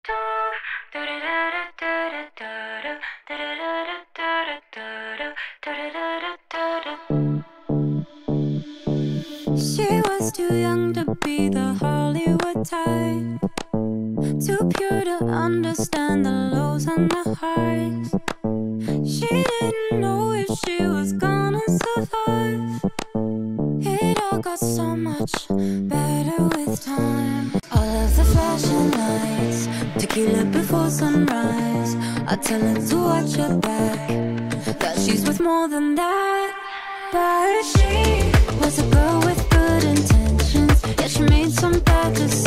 She was too young to be the Hollywood type, too pure to understand the lows and the highs. She didn't know if she was gonna survive. It all got so much better with time. All of the flashing lights, tequila before sunrise. I tell her to watch her back, that she's worth more than that. But she was a girl with good intentions, yeah, she made some bad decisions.